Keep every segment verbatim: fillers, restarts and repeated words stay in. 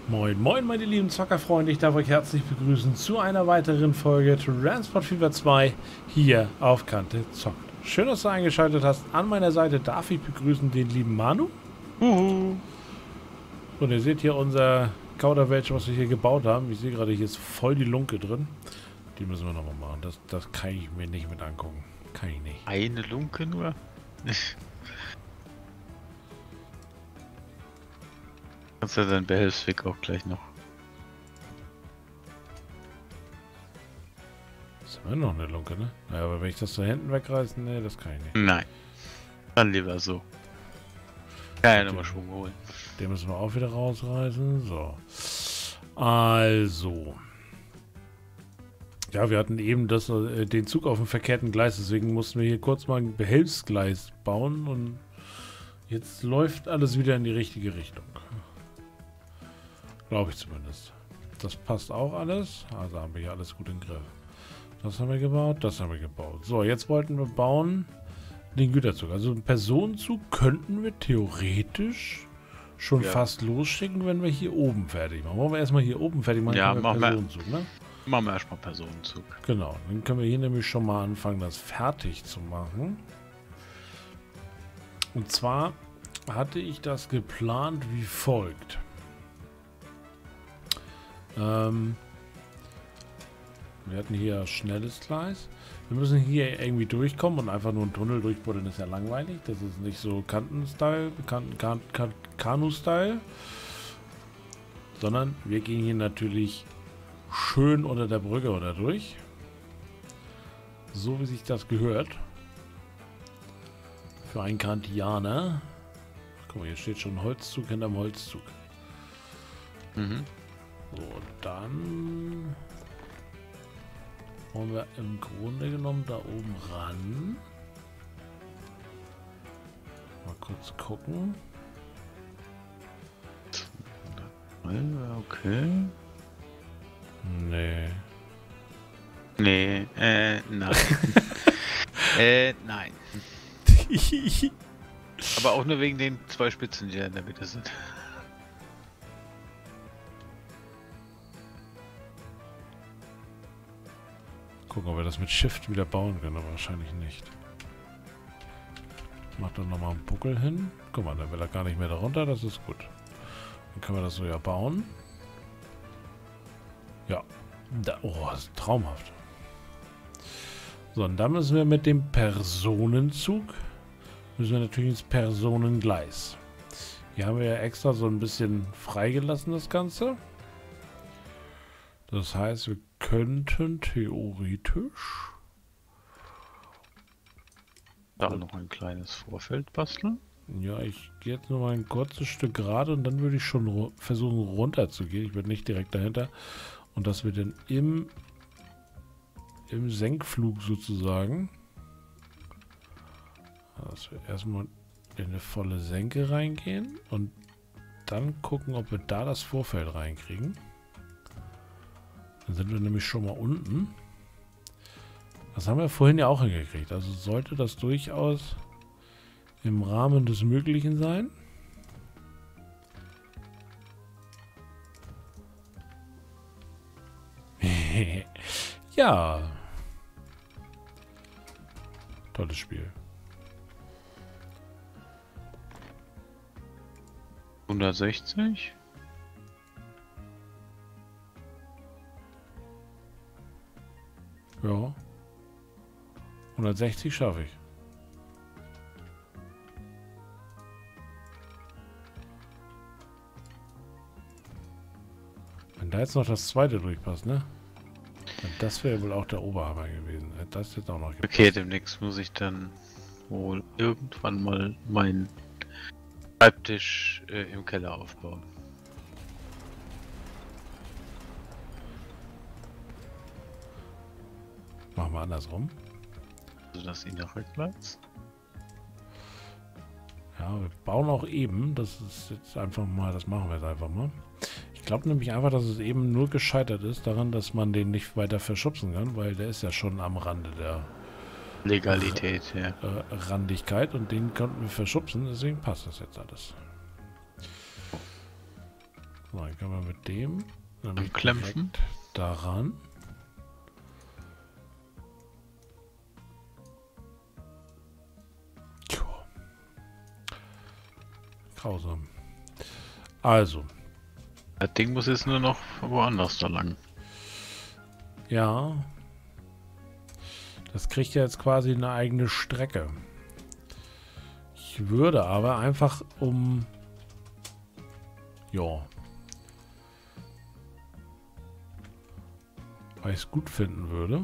Moin, moin meine lieben Zockerfreunde, ich darf euch herzlich begrüßen zu einer weiteren Folge Transport Fever zwei hier auf Kante zockt. Schön, dass du eingeschaltet hast. An meiner Seite darf ich begrüßen den lieben Manu. Uhu. Und ihr seht hier unser Kauderwelsch, was wir hier gebaut haben. Ich sehe gerade, hier ist voll die Lunke drin. Die müssen wir nochmal machen. Das, das kann ich mir nicht mit angucken. Kann ich nicht. Eine Lunke nur? Kannst du deinen Behelfsweg auch gleich noch. Das ist immer noch eine Lunke, ne? Ja, aber wenn ich das da hinten wegreißen, ne, das kann ich nicht. Nein. Dann lieber so. Kann ja nochmal Schwung holen. Den müssen wir auch wieder rausreißen. So. Also. Ja, wir hatten eben das, äh, den Zug auf dem verkehrten Gleis, deswegen mussten wir hier kurz mal ein Behelfsgleis bauen und jetzt läuft alles wieder in die richtige Richtung. Glaube ich zumindest. Das passt auch alles. Also haben wir hier alles gut im Griff. Das haben wir gebaut, das haben wir gebaut. So, jetzt wollten wir bauen den Güterzug. Also einen Personenzug könnten wir theoretisch schon Ja. fast losschicken, wenn wir hier oben fertig machen. Wollen wir erstmal hier oben fertig machen? Ja, können wir machen wir. Personenzug, ne? Machen wir erstmal Personenzug. Genau, dann können wir hier nämlich schon mal anfangen, das fertig zu machen. Und zwar hatte ich das geplant wie folgt. Ähm, wir hatten hier schnelles Gleis. Wir müssen hier irgendwie durchkommen und einfach nur einen Tunnel durchbuddeln ist ja langweilig. Das ist nicht so Kanten-Style, kan kan kan Kanu-Style. Sondern wir gehen hier natürlich schön unter der Brücke oder durch. So wie sich das gehört. Für einen Kantianer. Guck mal, hier steht schon Holzzug hinterm Holzzug. Mhm. So, dann wollen wir im Grunde genommen da oben ran. Mal kurz gucken. Okay. Nee. Nee, äh, nein. äh, nein. Aber auch nur wegen den zwei Spitzen, die da in der Mitte sind. Gucken, ob wir das mit Shift wieder bauen können, aber wahrscheinlich nicht. Mach doch nochmal einen Buckel hin. Guck mal, dann will er gar nicht mehr darunter, das ist gut. Dann können wir das so ja bauen. Ja. Da, oh, das ist traumhaft. So, und dann müssen wir mit dem Personenzug, müssen wir natürlich ins Personengleis. Hier haben wir ja extra so ein bisschen freigelassen, das Ganze. Das heißt, wir könnten theoretisch Da noch ein kleines Vorfeld basteln. ja, ich gehe jetzt nur mal ein kurzes Stück gerade und dann würde ich schon ru versuchen runter zu gehen. Ich würde nicht direkt dahinter. Und dass wir dann im, im Senkflug sozusagen, dass wir erstmal in eine volle Senke reingehen und dann gucken, ob wir da das Vorfeld reinkriegen. Dann sind wir nämlich schon mal unten. Das haben wir vorhin ja auch hingekriegt. Also sollte das durchaus im Rahmen des Möglichen sein. Ja. Tolles Spiel. hundertsechzig. Ja. hundertsechzig schaffe ich. Wenn da jetzt noch das zweite durchpasst, ne? Das wäre wohl auch der Oberhammer gewesen. Hätte das jetzt auch noch gepasst. Okay, demnächst muss ich dann wohl irgendwann mal meinen Schreibtisch äh, im Keller aufbauen. Machen wir andersrum. Also dass ihn noch rückwärts. Ja, wir bauen auch eben. Das ist jetzt einfach mal, das machen wir jetzt einfach mal. Ich glaube nämlich einfach, dass es eben nur gescheitert ist daran, dass man den nicht weiter verschubsen kann, weil der ist ja schon am Rande der Legalität, ja. äh, Randigkeit und den konnten wir verschubsen, deswegen passt das jetzt alles. So, dann können wir mit dem nämlich Klemmen. daran. Tja. Grausam. Also. Das Ding muss jetzt nur noch woanders da lang. Ja. Das kriegt ja jetzt quasi eine eigene Strecke. Ich würde aber einfach um... Ja. Weil ich es gut finden würde.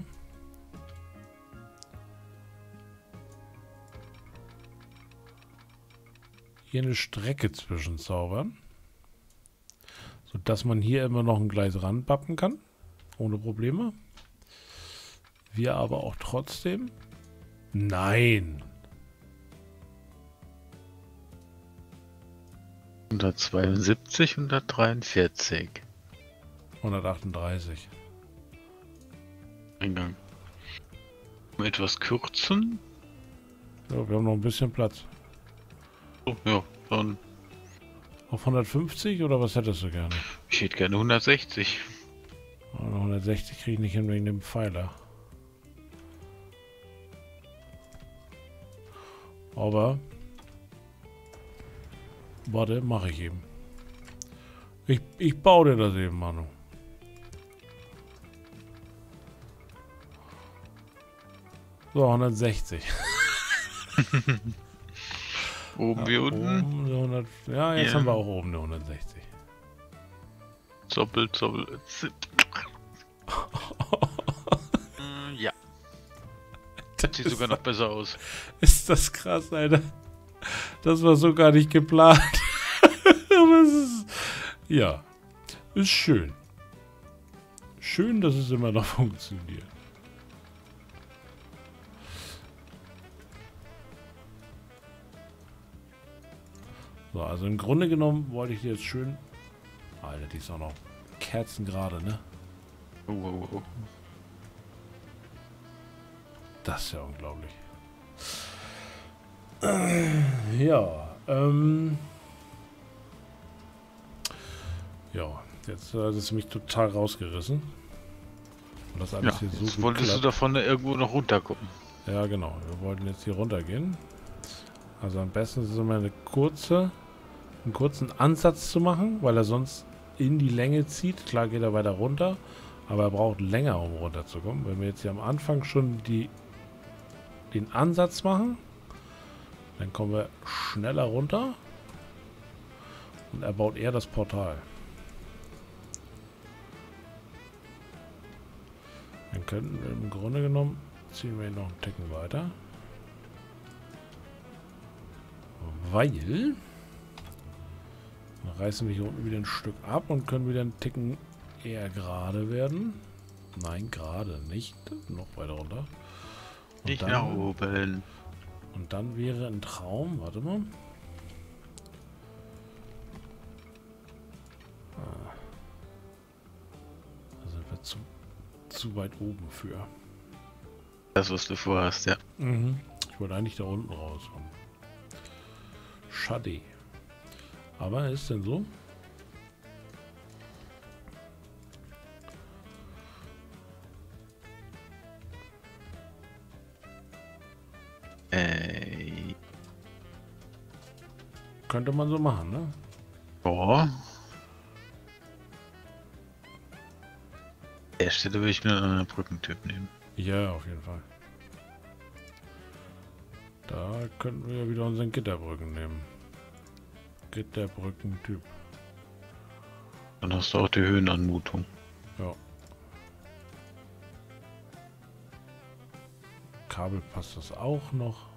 Hier eine Strecke zwischenzaubern. Sodass man hier immer noch ein Gleis ranbappen kann. Ohne Probleme. Wir aber auch trotzdem... Nein! hundertzweiundsiebzig, hundertdreiundvierzig. hundertachtunddreißig. Eingang. Etwas kürzen. Ja, wir haben noch ein bisschen Platz. Oh, ja, dann. Auf hundertfünfzig oder was hättest du gerne? Ich hätte gerne hundertsechzig. Aber hundertsechzig kriege ich nicht hin wegen dem Pfeiler. Aber... Warte, mache ich eben. Ich, ich baue dir das eben, Manu. So, hundertsechzig. Oben Ja, wie unten. oben eine hundert, ja, jetzt Ja. haben wir auch oben eine hundertsechzig. Zoppel, zoppel. zip. Äh, ja. Das sieht sogar noch besser aus. Ist das krass, Alter. Das war so gar nicht geplant. Aber es ist... Ja. Ist schön. Schön, dass es immer noch funktioniert. So, also im Grunde genommen wollte ich die jetzt schön... Alter, die ist auch noch kerzengerade, ne? Oh, oh, oh. Das ist ja unglaublich. Ja, ähm... Ja, jetzt hat es mich total rausgerissen. Und das alles Ja, hier so jetzt gut wolltest klappt. du davon irgendwo noch runter gucken. Ja, genau. Wir wollten jetzt hier runtergehen. Also am besten ist es immer eine kurze, einen kurzen Ansatz zu machen, weil er sonst in die Länge zieht. Klar geht er weiter runter, aber er braucht länger, um runterzukommen. Wenn wir jetzt hier am Anfang schon die, den Ansatz machen, dann kommen wir schneller runter und er baut eher das Portal. Dann könnten wir im Grunde genommen, ziehen wir ihn noch einen Ticken weiter. Weil dann reißen wir hier unten wieder ein Stück ab und können wieder einen Ticken eher gerade werden. Nein, gerade nicht. Noch weiter runter. Und Nicht dann, nach oben. Und dann wäre ein Traum. Warte mal. Ah. Da sind wir zu, zu weit oben für. Das, was du vorhast, ja. Mhm. Ich wollte eigentlich da unten rauskommen. Schade. Aber ist denn so? Äh, Könnte man so machen, ne? ja. Der Stelle würde ich mir einen anderen Brückentyp nehmen. Ja, auf jeden Fall. Da könnten wir ja wieder unseren Gitterbrücken nehmen. Gitterbrückentyp. Dann hast du auch die Höhenanmutung. Ja. Kabel passt das auch noch.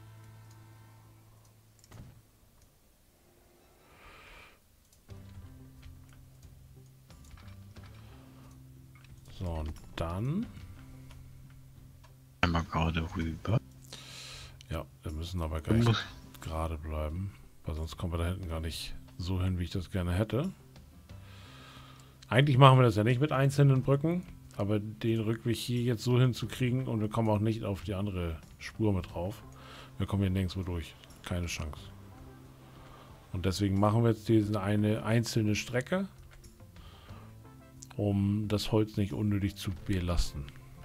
So, und dann... Einmal gerade rüber. Ja, wir müssen aber gleich gerade bleiben, weil sonst kommen wir da hinten gar nicht so hin, wie ich das gerne hätte. Eigentlich machen wir das ja nicht mit einzelnen Brücken, aber den Rückweg hier jetzt so hinzukriegen und wir kommen auch nicht auf die andere Spur mit drauf. Wir kommen hier nirgendwo durch. Keine Chance. Und deswegen machen wir jetzt diese eine einzelne Strecke um das Holz nicht unnötig zu belasten.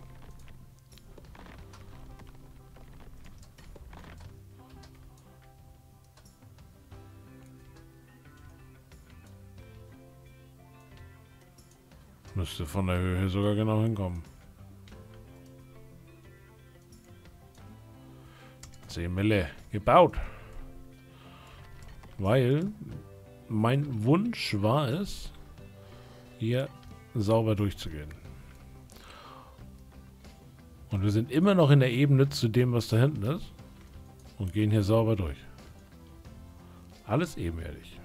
Müsste von der Höhe sogar genau hinkommen. zehn Mille gebaut. Weil mein Wunsch war es, hier sauber durchzugehen. Und wir sind immer noch in der Ebene zu dem, was da hinten ist. Und gehen hier sauber durch. Alles ebenerdig.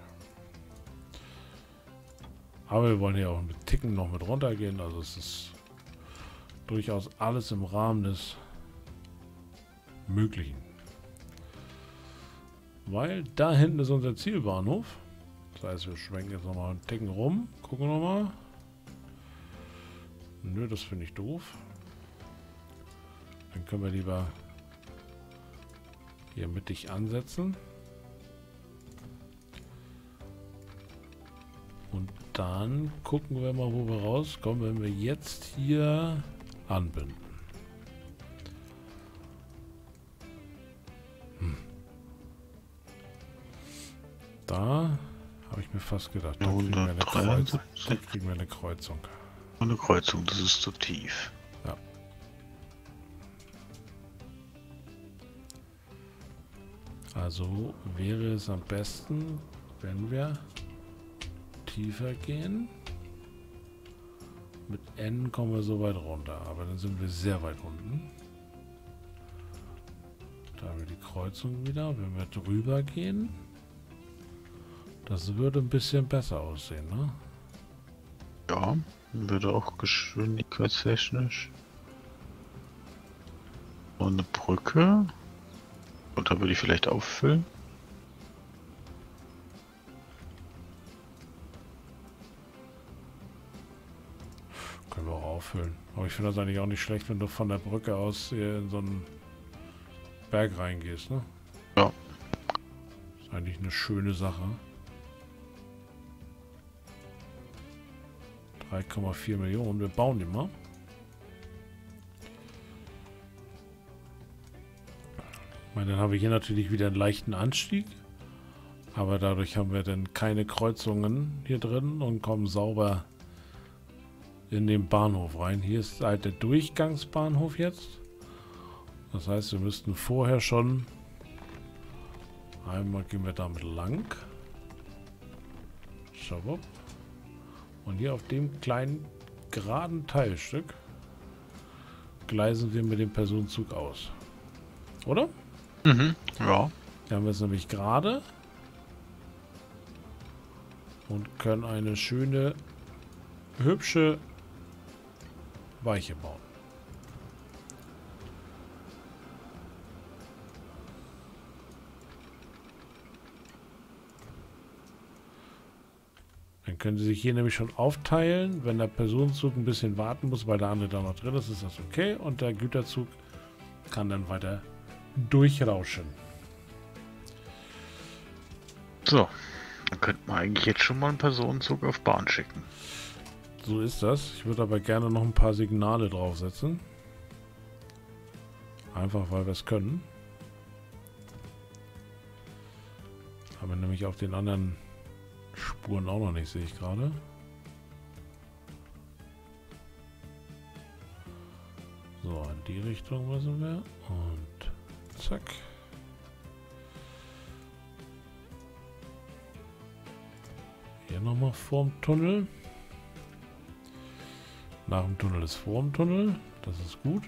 Aber wir wollen hier auch mit Ticken noch mit runtergehen. Also es ist durchaus alles im Rahmen des Möglichen. Weil da hinten ist unser Zielbahnhof. Das heißt, wir schwenken jetzt nochmal einen Ticken rum. Gucken wir nochmal. Nö, das finde ich doof. Dann können wir lieber hier mittig ansetzen. Und dann gucken wir mal, wo wir rauskommen, wenn wir jetzt hier anbinden. Hm. Da habe ich mir fast gedacht, da kriegen wir eine Kreuzung. Da kriegen wir eine Kreuzung. Eine Kreuzung, das ist zu tief. Ja. Also wäre es am besten, wenn wir tiefer gehen. Mit N kommen wir so weit runter, aber dann sind wir sehr weit unten. Da haben wir die Kreuzung wieder. Wenn wir drüber gehen, das würde ein bisschen besser aussehen, ne? Ja, würde auch geschwindigkeitstechnisch. Und eine Brücke. Und da würde ich vielleicht auffüllen. Können wir auch auffüllen. Aber ich finde das eigentlich auch nicht schlecht, wenn du von der Brücke aus hier in so einen Berg reingehst, ne? Ja. Ist eigentlich eine schöne Sache. drei Komma vier Millionen. Wir bauen die mal. Ich meine, dann haben wir hier natürlich wieder einen leichten Anstieg. Aber dadurch haben wir dann keine Kreuzungen hier drin und kommen sauber in den Bahnhof rein. Hier ist halt der Durchgangsbahnhof jetzt. Das heißt, wir müssten vorher schon einmal gehen wir damit lang. Schau. Und hier auf dem kleinen geraden Teilstück gleisen wir mit dem Personenzug aus. Oder? Mhm, ja. Hier haben wir es nämlich gerade und können eine schöne, hübsche Weiche bauen. Dann können Sie sich hier nämlich schon aufteilen. Wenn der Personenzug ein bisschen warten muss, weil der andere da noch drin ist, ist das okay. Und der Güterzug kann dann weiter durchrauschen. So, dann könnte man eigentlich jetzt schon mal einen Personenzug auf Bahn schicken. So ist das. Ich würde aber gerne noch ein paar Signale draufsetzen. Einfach weil wir es können. Haben wir nämlich auf den anderen Spuren auch noch nicht, sehe ich gerade. So, in die Richtung müssen wir. Und zack. Hier nochmal vorm Tunnel. Nach dem Tunnel ist vorm Tunnel. Das ist gut.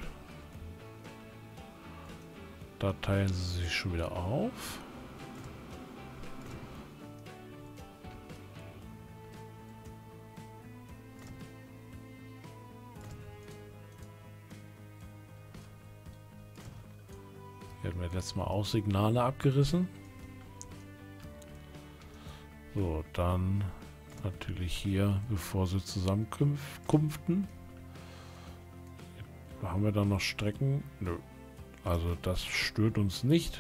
Da teilen sie sich schon wieder auf. Hier hatten wir letztes Mal auch Signale abgerissen. So, dann natürlich hier, bevor sie zusammenkunften. Haben wir da noch Strecken? Nö. Also das stört uns nicht.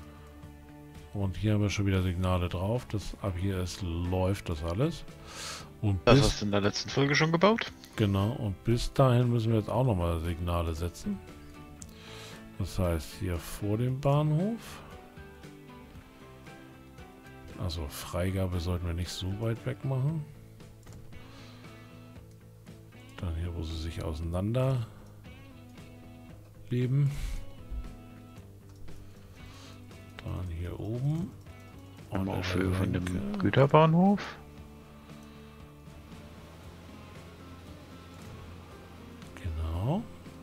Und hier haben wir schon wieder Signale drauf. Das ab hier ist, läuft das alles. Und Das bis, hast du in der letzten Folge schon gebaut? genau, und bis dahin müssen wir jetzt auch nochmal Signale setzen. Das heißt, hier vor dem Bahnhof. Also Freigabe sollten wir nicht so weit weg machen. Dann hier, wo sie sich auseinander leben. Dann hier oben. Und in auf der Höhe von Lenke. dem Güterbahnhof. Genau.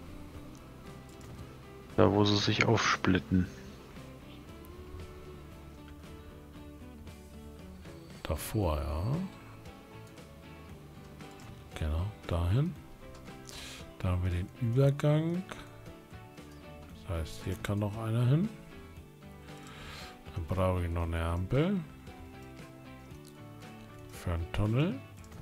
Da wo sie sich aufsplitten. Davor, ja. Genau, dahin. Da haben wir den Übergang. Das heißt, hier kann noch einer hin. Dann brauche ich noch eine Ampel. Für einen Tunnel.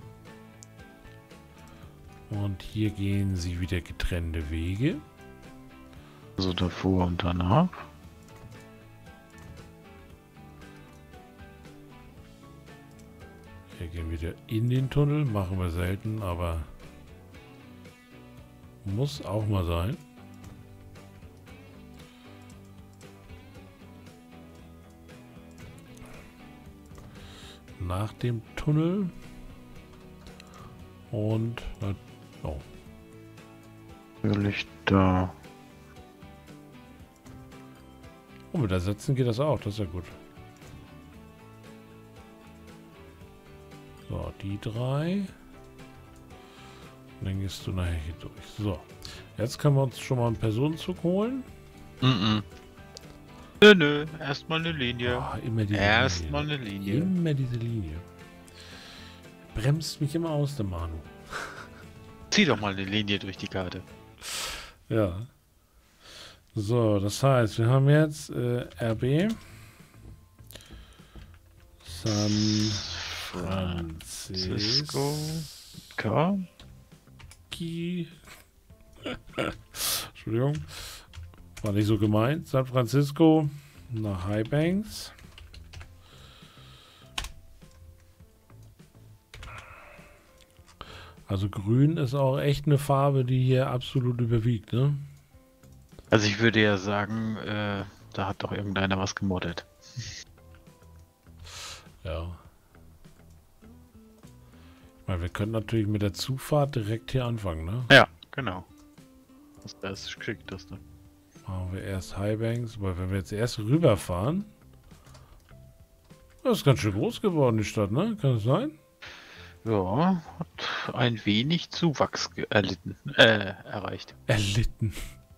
Und hier gehen sie wieder getrennte Wege. Also davor und danach. Hier gehen wir wieder in den Tunnel. Machen wir selten, aber muss auch mal sein. Nach dem Tunnel. Und oh. Natürlich da. Oh, mit Ersetzen geht das auch. Das ist ja gut. So, die drei. Und dann gehst du nachher hier durch. So. Jetzt können wir uns schon mal einen Personenzug holen. Mhm. Nö, nö. Erstmal eine Linie. Ah, immer diese Erstmal Linie. eine Linie. Immer diese Linie. Bremst mich immer aus, der Manu. Zieh doch mal eine Linie durch die Karte. Ja. So, das heißt, wir haben jetzt äh, R B. San Francisco. K. Entschuldigung. War nicht so gemeint. San Francisco nach Highbanks. Also grün ist auch echt eine Farbe, die hier absolut überwiegt, ne? Also ich würde ja sagen, äh, da hat doch irgendeiner was gemoddet. Ja. Weil wir können natürlich mit der Zufahrt direkt hier anfangen, ne? Ja, genau. Das, das ist geschickt, das da. Machen wir erst Highbanks, weil wenn wir jetzt erst rüberfahren. Das ist ganz schön groß geworden, die Stadt, ne? Kann es sein? Ja, hat ein wenig Zuwachs ge- erlitten, äh, erreicht. Erlitten.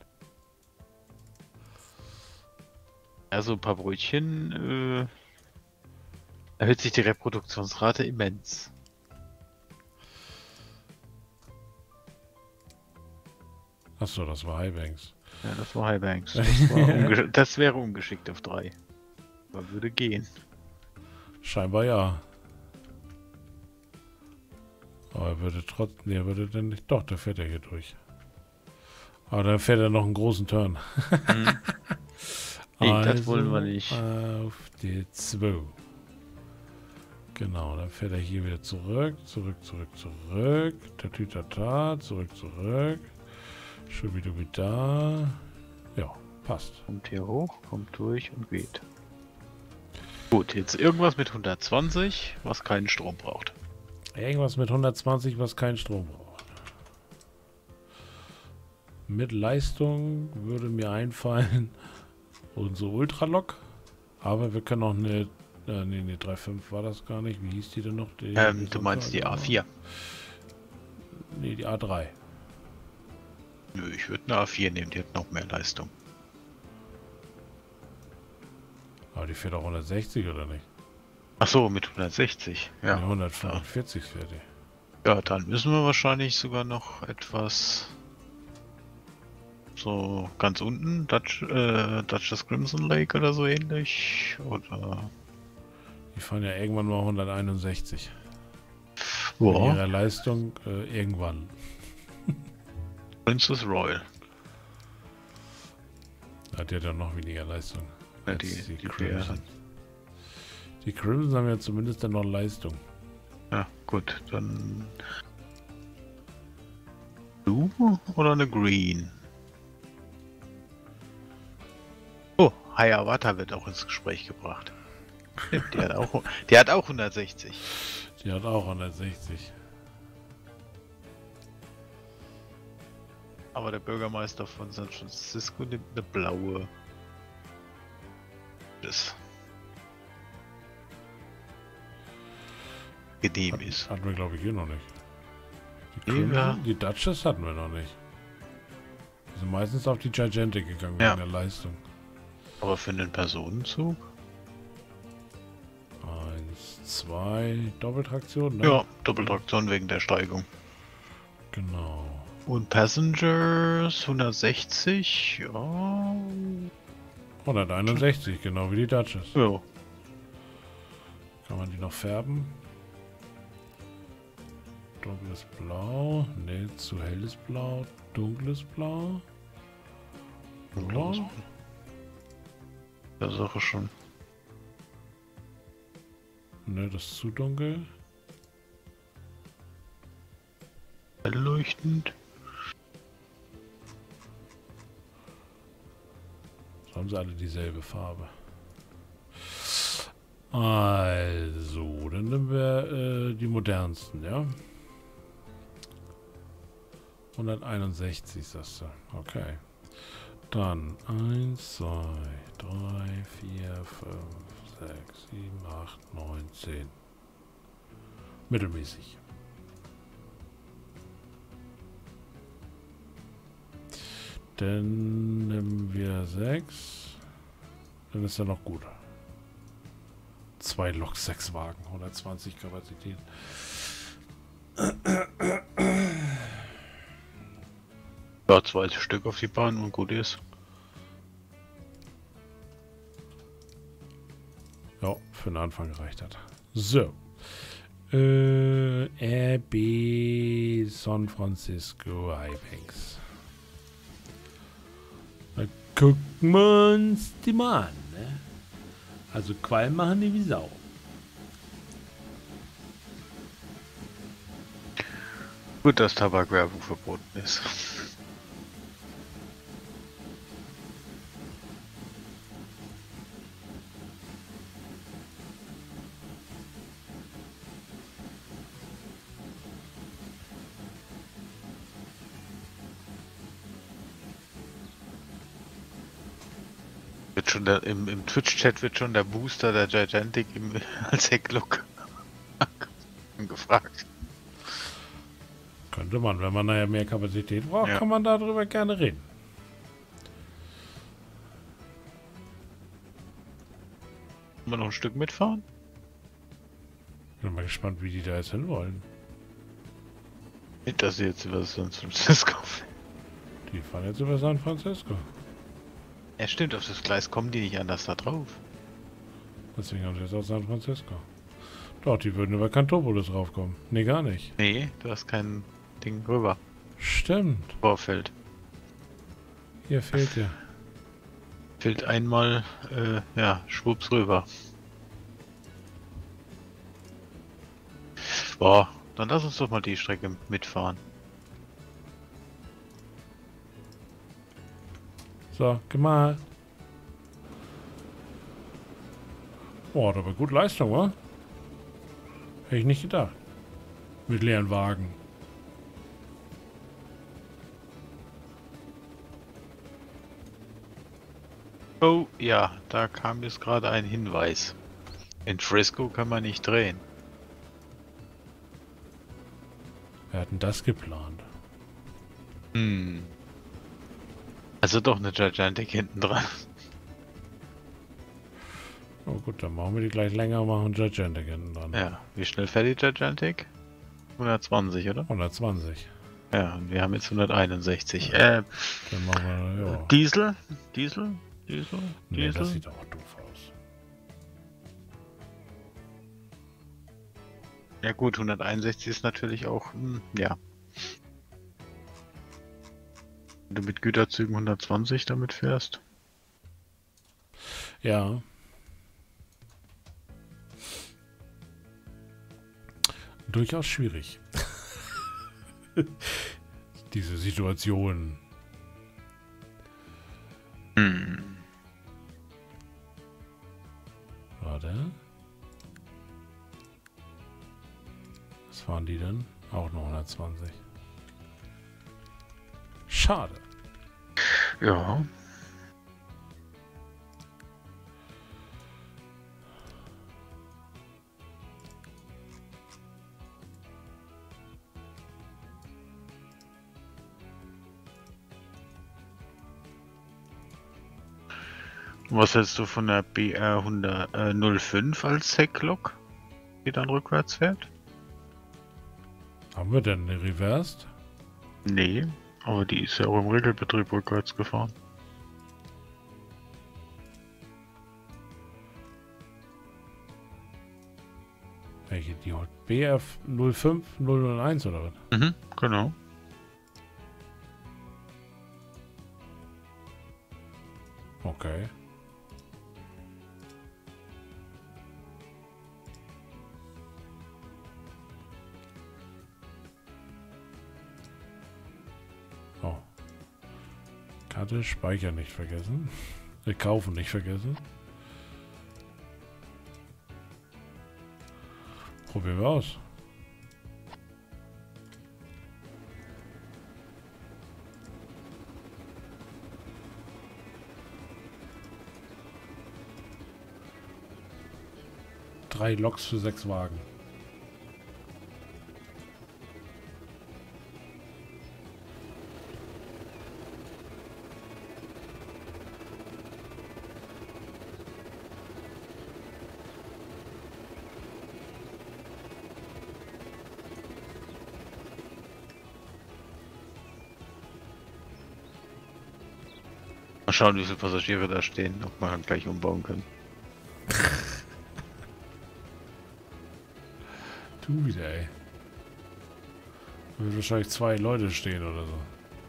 Also ein paar Brötchen, äh, erhöht sich die Reproduktionsrate immens. Achso, das war Highbanks. Ja, das war Highbanks. Das, war ungesch- das wäre ungeschickt auf drei. Aber würde gehen. Scheinbar ja. Aber er würde trotzdem. Nee, er würde dann nicht. Doch, der fährt ja hier durch. Aber dann fährt er noch einen großen Turn. Hm. Nee, das Also wollen wir nicht. Auf die zwei. Genau, dann fährt er hier wieder zurück. Zurück, zurück, zurück. Tatütata, zurück, zurück. Schon wieder da. Ja, passt. Kommt hier hoch, kommt durch und geht. Gut, jetzt irgendwas mit hundertzwanzig, was keinen Strom braucht. Irgendwas mit hundertzwanzig, was keinen Strom braucht. Mit Leistung würde mir einfallen unsere Ultralok. Aber wir können auch eine. Äh, nee, nee, drei Komma fünf war das gar nicht. Wie hieß die denn noch? Die, Ähm, du meinst die A vier? Nee, die A drei. Nö, ich würde eine A vier nehmen, die hat noch mehr Leistung. Aber die fährt auch hundertsechzig oder nicht? Ach so, mit hundertsechzig. Ja. Nee, hundertfünfundvierzig fährt die. Ja, dann müssen wir wahrscheinlich sogar noch etwas so ganz unten, Dutch, äh, Dutchess Crimson Lake oder so ähnlich. Oder Die fahren ja irgendwann mal hunderteinundsechzig. Mit wow. ihrer Leistung äh, irgendwann. Princess Royal. Hat ja dann noch weniger Leistung. Ja, als die, die Crimson. Bären. Die Crimson haben ja zumindest dann noch Leistung. Ja, gut, dann... Blue oder eine Green? Oh, Hiawatha wird auch ins Gespräch gebracht. Stimmt, die hat auch, die hat auch hundertsechzig. Die hat auch hundertsechzig. Aber der Bürgermeister von San Francisco nimmt eine blaue. Das genehm ist. Hatten wir, glaube ich, hier noch nicht. Die, Ja. Crimson, die Duchess hatten wir noch nicht. Wir sind meistens auf die Gigantic gegangen Ja. wegen der Leistung. Aber für einen Personenzug? Eins, zwei, Doppeltraktion, ne? Ja, Doppeltraktion wegen der Steigung. Genau. Und Passengers hundertsechzig, ja. hunderteinundsechzig, genau wie die Duchess. Ja. Kann man die noch färben? Dunkles Blau. Ne, zu helles Blau. Dunkles Blau. Ja. Der Sache schon. Ne, das ist zu dunkel. Leuchtend. So haben sie alle dieselbe Farbe. Also, dann nehmen wir äh, die modernsten, ja? hunderteinundsechzig, sagst du. Okay. Dann eins, zwei, drei, vier, fünf, sechs, sieben, acht, neun, zehn. Mittelmäßig. Dann nehmen wir sechs. Dann ist er noch gut. Zwei Lok, sechs Wagen, hundertzwanzig Kapazität. Ja, zwei Stück auf die Bahn und gut ist. Ja, für den Anfang gereicht hat. So. Äh, R B San Francisco Highbanks. Dann gucken wir uns die mal an, ne? Also Qualm machen die wie Sau. Gut, dass Tabakwerbung verboten ist. Wird schon der, im, im Twitch-Chat wird schon der Booster der Gigantic im, als Hecklook gefragt. Könnte man, wenn man nachher mehr Kapazität braucht, Ja. kann man darüber gerne reden. Wollen wir noch ein Stück mitfahren? Bin mal gespannt, wie die da jetzt hinwollen. Nicht, dass sie jetzt über San Francisco. Die fahren jetzt über San Francisco. Ja, stimmt, auf das Gleis kommen die nicht anders da drauf. Deswegen haben sie jetzt auch San Francisco. Doch, die würden über Cantopolis raufkommen. Nee, gar nicht. Nee, du hast kein Ding rüber. Stimmt. Vorfeld. Hier fehlt ja. Fehlt einmal, äh, ja, schwupps rüber. Boah, dann lass uns doch mal die Strecke mitfahren. So, gemalt. Boah, hat aber gut Leistung, wa? Hätte ich nicht gedacht. Mit leeren Wagen. Oh, ja, da kam jetzt gerade ein Hinweis. In Frisco kann man nicht drehen. Wer hat denn das geplant? Hm. Also doch eine Gigantic hinten dran. Oh gut, dann machen wir die gleich länger, machen Gigantic hinten dran. Ja, wie schnell fährt die Gigantic? hundertzwanzig, oder? hundertzwanzig. Ja, und wir haben jetzt hunderteinundsechzig. Äh, Dann machen wir, ja. Diesel? Diesel? Diesel? Nee, das Diesel? sieht auch doof aus. Ja gut, hunderteinundsechzig ist natürlich auch, hm, ja. Wenn du mit Güterzügen hundertzwanzig damit fährst. Ja. durchaus schwierig. Diese Situation. Hm. Warte. Was waren die denn? Auch nur hundertzwanzig. Schade. Ja. Was hältst du von der B R null fünf als Hecklok, die dann rückwärts fährt? Haben wir denn eine Reversed? Nee, aber die ist ja auch im Regelbetrieb rückwärts gefahren. Welche? Die B R null fünf null null eins oder was? Mhm, genau. Okay. Oh. Karte speichern nicht vergessen. Wir kaufen nicht vergessen. Probieren wir aus. Drei Loks für sechs Wagen. Mal schauen, wie viele Passagiere da stehen, ob wir gleich umbauen können. Du wieder, ey. Da wird wahrscheinlich zwei Leute stehen oder so.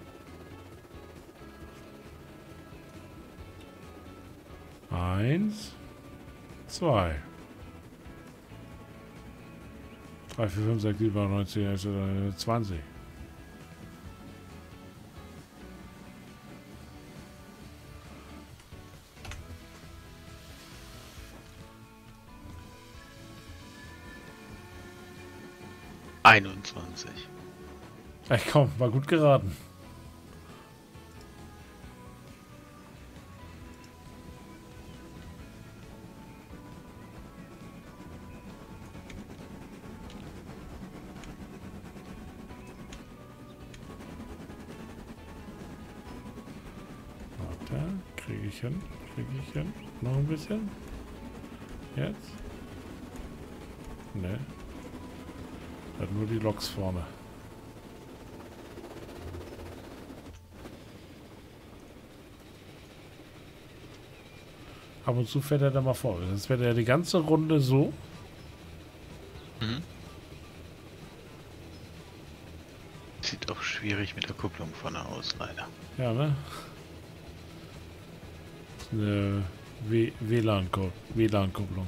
Eins. Zwei. Drei, vier, fünf, sechs, sieben, acht, neun, zehn, elf, zwanzig. einundzwanzig. Ach komm, war gut geraten. Warte, kriege ich hin, kriege ich hin. Noch ein bisschen. Jetzt? Ne. Hat nur die Loks vorne. Ab und zu fährt er da mal vor. Sonst fährt er die ganze Runde so. Mhm. Sieht auch schwierig mit der Kupplung vorne aus, leider. Ja, ne? Das ist eine W LAN-Kupplung.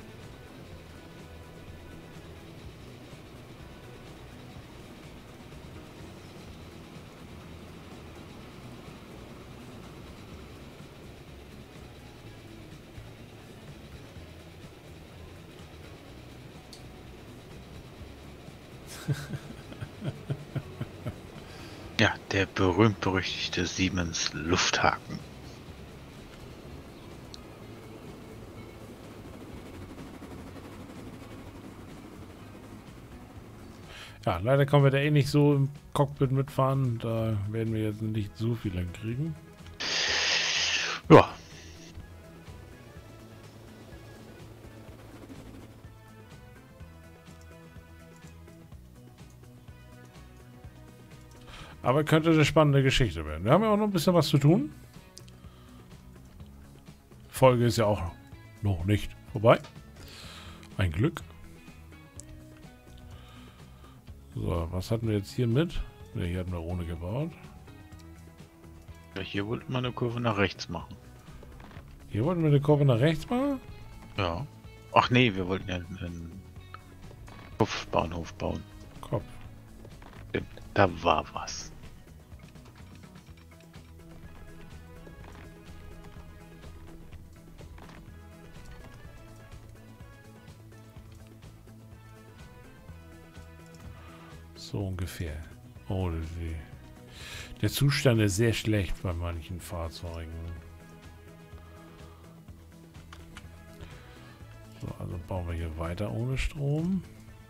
Ja, der berühmt-berüchtigte Siemens Lufthaken. Ja, leider können wir da eh nicht so im Cockpit mitfahren. Da werden wir jetzt nicht so viel hinkriegen. Ja. Aber könnte eine spannende Geschichte werden. Wir haben ja auch noch ein bisschen was zu tun. Die Folge ist ja auch noch nicht vorbei. Ein Glück. So, was hatten wir jetzt hier mit? Ne, hier hatten wir ohne gebaut. Ja, hier wollten wir eine Kurve nach rechts machen. Hier wollten wir eine Kurve nach rechts machen? Ja. Ach nee, wir wollten ja einen Kopfbahnhof bauen. Kopf. Stimmt, da war was. So ungefähr. Oh, die, der Zustand ist sehr schlecht bei manchen Fahrzeugen. So, also bauen wir hier weiter ohne Strom.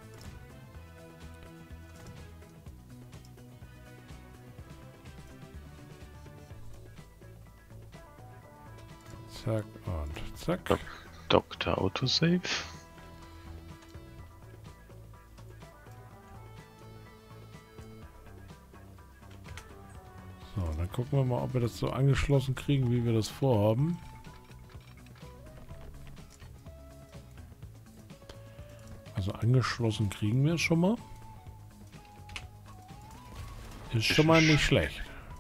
Zack und zack. Dok Doktor Autosave. So, dann gucken wir mal, ob wir das so angeschlossen kriegen, wie wir das vorhaben. Also angeschlossen kriegen wir es schon mal. Ist schon mal nicht schlecht.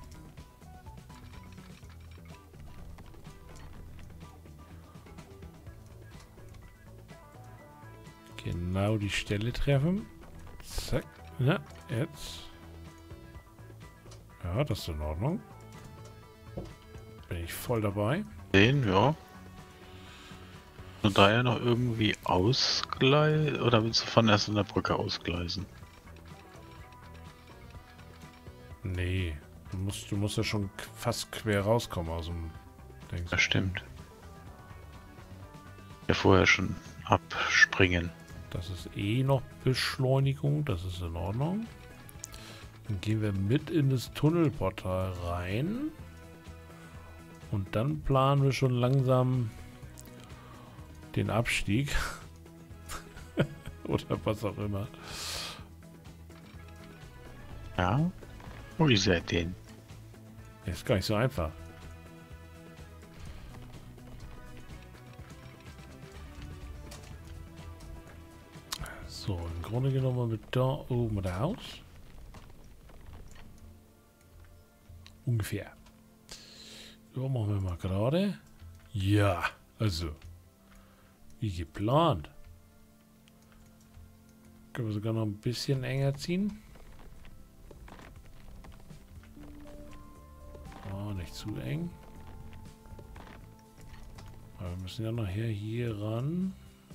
Genau die Stelle treffen. Zack. Na, jetzt. Ja, das ist in Ordnung. Bin ich voll dabei. Den, ja. Und da ja noch irgendwie ausgleisen. Oder willst du von erst in der Brücke ausgleisen? Nee. Du musst, du musst ja schon fast quer rauskommen aus dem Ding. Das stimmt. Ja, vorher schon abspringen. Das ist eh noch Beschleunigung. Das ist in Ordnung. Dann gehen wir mit in das Tunnelportal rein. Und dann planen wir schon langsam den Abstieg. Oder was auch immer. Ja. Wo ist er denn? Das ist gar nicht so einfach. So, im Grunde genommen mit da oben raus. Ungefähr. So, machen wir mal gerade. Ja, also. Wie geplant. Können wir sogar noch ein bisschen enger ziehen. Oh, nicht zu eng. Aber wir müssen ja nachher hier ran.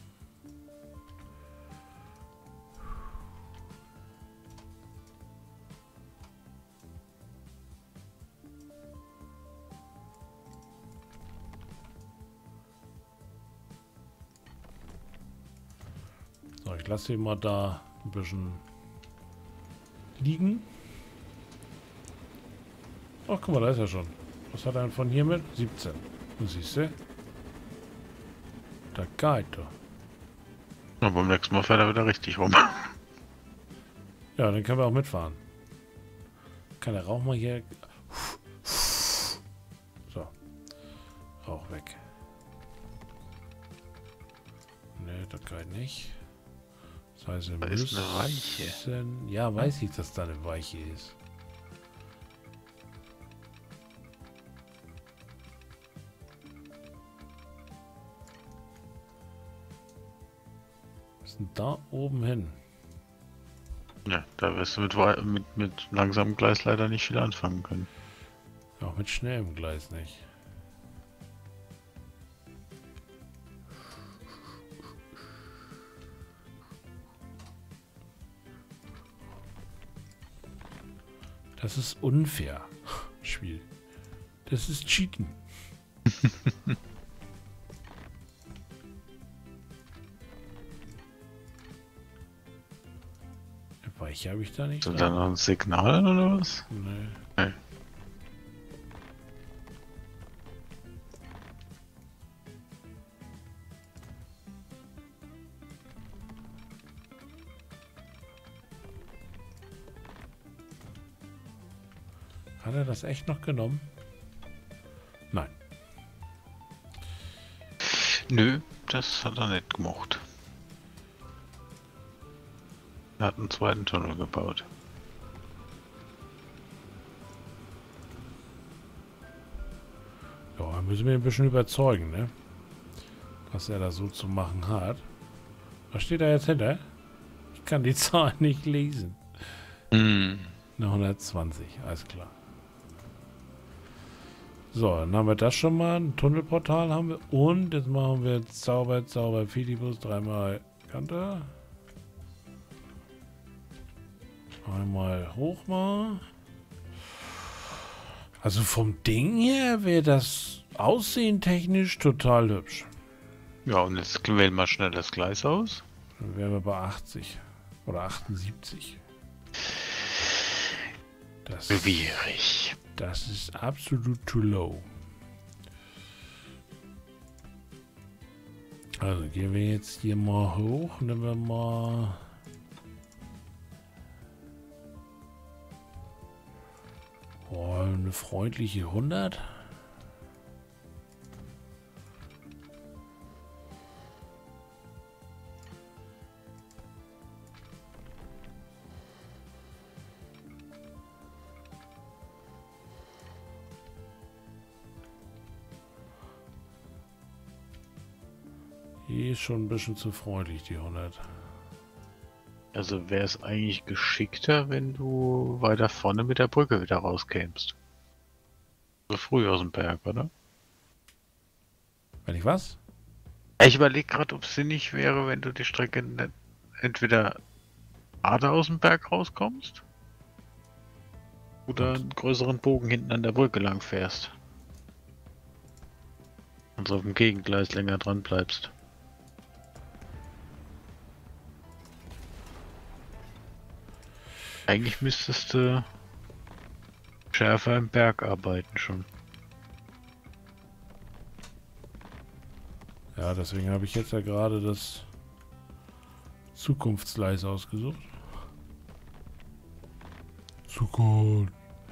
So, ich lasse ihn mal da ein bisschen liegen. Ach, guck mal, da ist er schon. Was hat er denn von hier mit? siebzehn. Du siehst du? Da geht er. Na, beim nächsten Mal fährt er wieder richtig rum. Ja, dann können wir auch mitfahren. Kann der Rauch mal hier... So. Rauch weg. Ne, das geht nicht. Das heißt, wir Da ist eine Weiche. müssen... Ja, weiß ich, dass da eine Weiche ist. Wir müssen da oben hin. Ja, da wirst du mit, wei- mit, mit langsamem Gleis leider nicht viel anfangen können. Auch mit schnellem Gleis nicht. Das ist unfair. Spiel. Das ist Cheaten. Weiche habe ich da nicht. Ist da noch ein Signal oder was? Nee. Nee. Hat er das echt noch genommen? Nein. Nö, das hat er nicht gemacht. Er hat einen zweiten Tunnel gebaut. Ja, müssen wir ihn ein bisschen überzeugen, ne? Was er da so zu machen hat. Was steht da jetzt hinter? Ich kann die Zahl nicht lesen. Hm. Eine hundertzwanzig, alles klar. So, dann haben wir das schon mal. Ein Tunnelportal haben wir. Und jetzt machen wir Zauber, Zauber, Fidibus, dreimal Kante. Einmal hoch mal. Also vom Ding her wäre das Aussehen technisch total hübsch. Ja, und jetzt wählen wir schnell das Gleis aus. Dann wären wir bei achtzig oder achtundsiebzig. Das, Schwierig. das ist absolut too low. Also gehen wir jetzt hier mal hoch. Nehmen wir mal... Oh, eine freundliche hundert. Die ist schon ein bisschen zu freundlich, die hundert. Also wäre es eigentlich geschickter, wenn du weiter vorne mit der Brücke wieder rauskämst. So früh aus dem Berg, oder? Wenn ich was? Ich überlege gerade, ob es sinnig wäre, wenn du die Strecke nicht entweder gerade aus dem Berg rauskommst oder einen größeren Bogen hinten an der Brücke lang fährst. Und so auf dem Gegengleis länger dran bleibst. Eigentlich müsstest du schärfer im Berg arbeiten schon. Ja, deswegen habe ich jetzt ja gerade das Zukunftsgleis ausgesucht. Zukunft.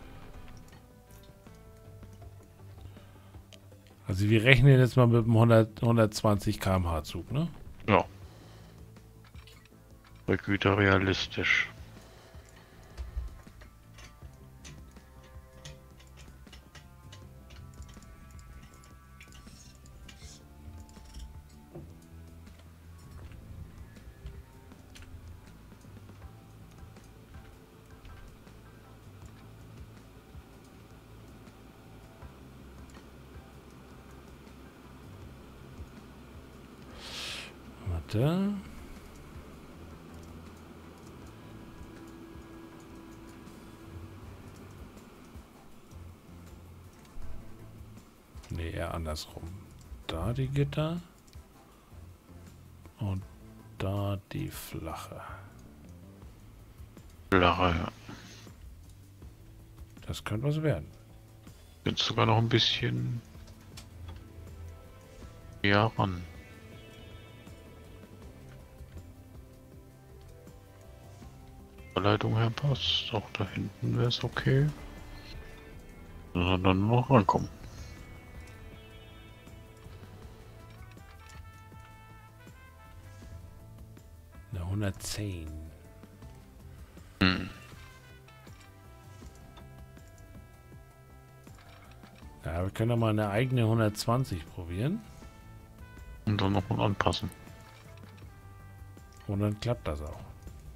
Also wir rechnen jetzt mal mit einem hundert, hundertzwanzig Kilometer pro Stunde Zug, ne? Ja. Bei Güter realistisch. Warte. Nee, eher andersrum. Da die Gitter. Und da die flache. Flache, ja. Das könnte was werden. Jetzt sogar noch ein bisschen ja ran. Leitung her passt. Auch da hinten wäre es okay. Also dann noch rankommen. Eine hundertzehn. Hm. Ja, wir können doch mal eine eigene hundertzwanzig probieren. Und dann noch mal anpassen. Und dann klappt das auch.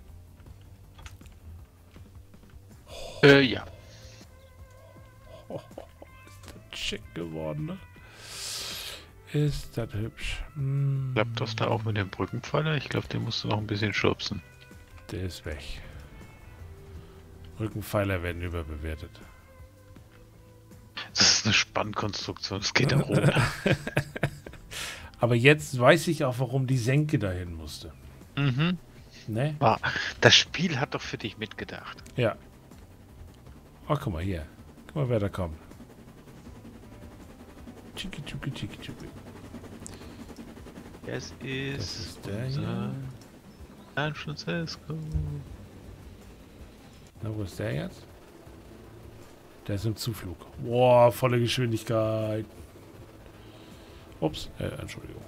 Äh, ja. Oh, ist das schick geworden, ne? Ist das hübsch. Hm. Klappt das da auch mit dem Brückenpfeiler? Ich glaube, den musst du noch ein bisschen schubsen. Der ist weg. Rückenpfeiler werden überbewertet. Das ist eine Spannkonstruktion, es geht auch ohne. Aber jetzt weiß ich auch, warum die Senke dahin musste. Mhm. Ne? Ah, das Spiel hat doch für dich mitgedacht. Ja. Oh, guck mal hier. Guck mal, wer da kommt. Chiki, chiki, chiki, chiki. Es ist, Das ist der unser hier. San Francisco. Na, wo ist der jetzt? Der ist im Zuflug. Boah, volle Geschwindigkeit. Ups, äh, Entschuldigung.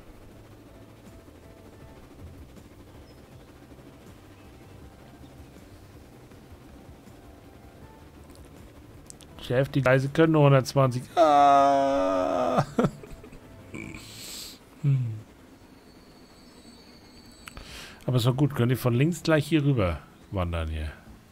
Chef, die Gleise können nur hundertzwanzig. Ah! hm. Aber Aber ist doch gut, könnt ihr von links gleich hier rüber wandern hier.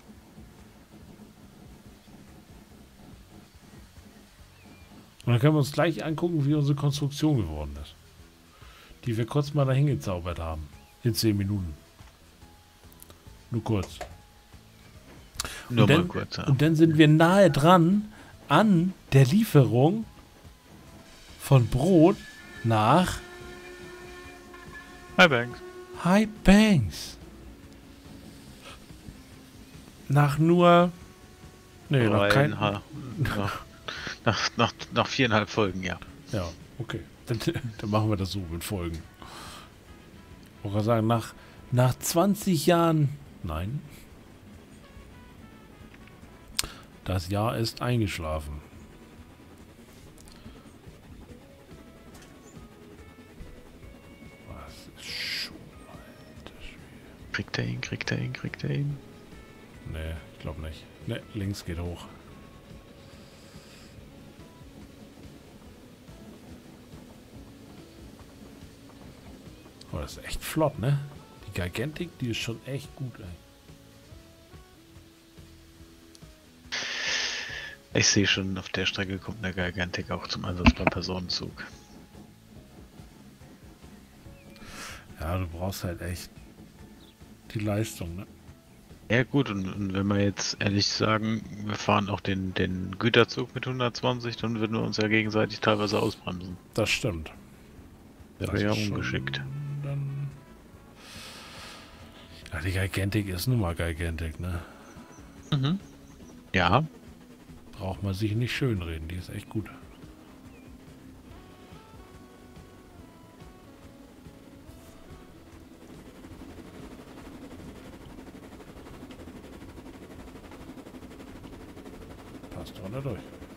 Und dann können wir uns gleich angucken, wie unsere Konstruktion geworden ist. Die wir kurz mal dahin gezaubert haben. In zehn Minuten. Nur kurz. Nur und, dann, mal kurz, ja. und dann sind wir nahe dran an der Lieferung von Brot nach Hi, Banks. High Banks. Nach nur... Nee, noch kein... Dreieinhalb- nach, nach, nach, nach viereinhalb Folgen, ja. Ja, okay. Dann, dann machen wir das so mit Folgen. Ich wollte gerade sagen, nach, nach zwanzig Jahren... Nein. Das Jahr ist eingeschlafen. Was ist schon, alter Schwede. Kriegt er ihn, kriegt er ihn, kriegt er ihn. Nee, ich glaube nicht. Ne, links geht hoch. Oh, das ist echt flott, ne? Die Gigantic, die ist schon echt gut, ey. Ich sehe schon, auf der Strecke kommt eine Gigantic auch zum Einsatz beim Personenzug. Ja, du brauchst halt echt die Leistung, ne? Ja gut, und, und wenn wir jetzt ehrlich sagen, wir fahren auch den, den Güterzug mit hundertzwanzig, dann würden wir uns ja gegenseitig teilweise ausbremsen. Das stimmt. Das Das wäre ja ist schon ungeschickt. Dann ja, die Gigantic ist nun mal Gigantic, ne? Mhm. Ja, Braucht man sich nicht schönreden, die ist echt gut. Passt drunter durch.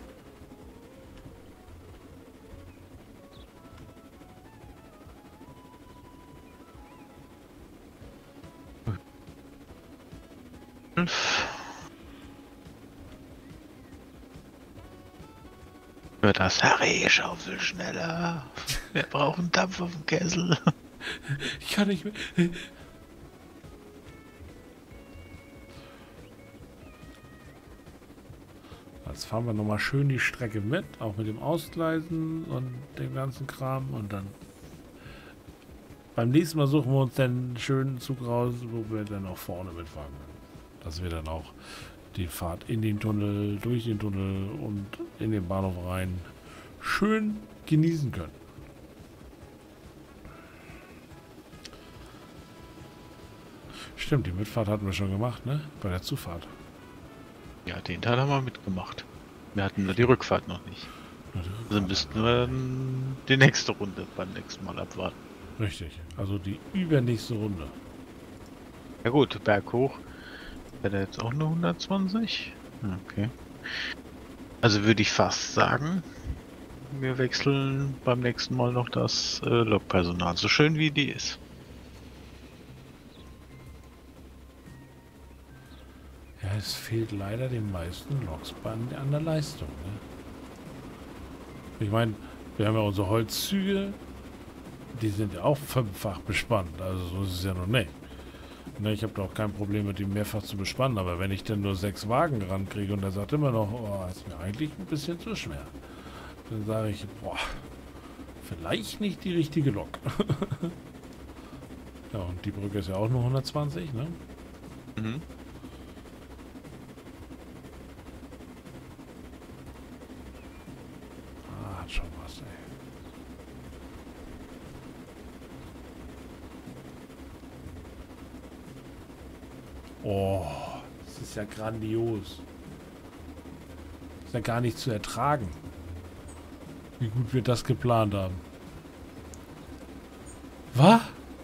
für das Harry Schaufel schneller. Wir brauchen Dampf auf dem Kessel. Ich kann nicht mehr. Jetzt fahren wir nochmal schön die Strecke mit, auch mit dem Ausgleisen und dem ganzen Kram. Und dann beim nächsten Mal suchen wir uns dann einen schönen Zug raus, wo wir dann auch vorne mitfahren können. Dass wir dann auch die Fahrt in den Tunnel, durch den Tunnel und in den Bahnhof rein schön genießen können. Stimmt, die Mitfahrt hatten wir schon gemacht, ne? Bei der Zufahrt. Ja, den Teil haben wir mitgemacht. Wir hatten nur die Rückfahrt noch nicht. Also müssten wir dann die nächste Runde beim nächsten Mal abwarten. Richtig, also die übernächste Runde. Ja gut, Berg hoch. Wäre da jetzt auch nur hundertzwanzig? Okay. Also würde ich fast sagen, wir wechseln beim nächsten Mal noch das äh, Lokpersonal, so schön wie die ist. Ja, es fehlt leider den meisten Loks an, an der Leistung. Ne? Ich meine, wir haben ja unsere Holzzüge, die sind ja auch fünffach bespannt, also so ist es ja noch nicht. Ne, ich habe da auch kein Problem mit, die mehrfach zu bespannen, aber wenn ich dann nur sechs Wagen rankriege und er sagt immer noch, oh, ist mir eigentlich ein bisschen zu schwer, dann sage ich, boah, vielleicht nicht die richtige Lok. Ja, und die Brücke ist ja auch nur hundertzwanzig, ne? Mhm. Ah, hat schon was, ey. Oh, das ist ja grandios. Ist ja gar nicht zu ertragen, wie gut wir das geplant haben. Was?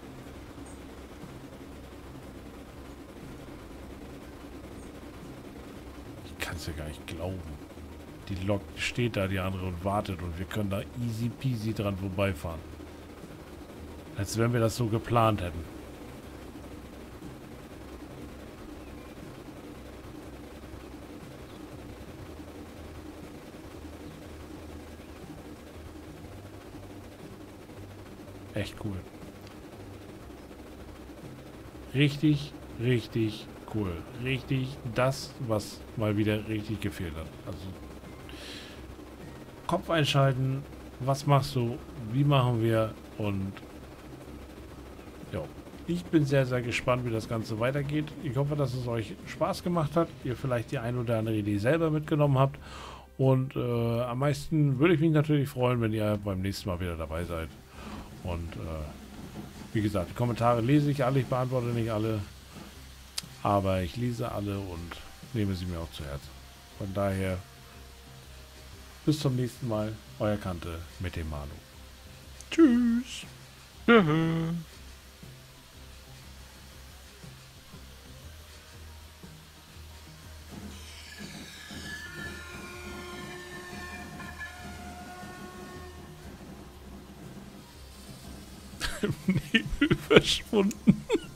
Ich kann es ja gar nicht glauben. Die Lok steht da, die andere, und wartet und wir können da easy peasy dran vorbeifahren. Als wenn wir das so geplant hätten. Echt cool. richtig, richtig cool. Richtig das, was mal wieder richtig gefehlt hat. Also Kopf einschalten, was machst du, wie machen wir und ja, ich bin sehr, sehr gespannt, wie das Ganze weitergeht. Ich hoffe, dass es euch Spaß gemacht hat, ihr vielleicht die ein oder andere Idee selber mitgenommen habt und äh, am meisten würde ich mich natürlich freuen, wenn ihr beim nächsten Mal wieder dabei seid. Und äh, wie gesagt, die Kommentare lese ich alle, ich beantworte nicht alle, aber ich lese alle und nehme sie mir auch zu Herzen. Von daher, bis zum nächsten Mal, euer Kante mit dem Manu. Tschüss. Tschüss. Nebel verschwunden.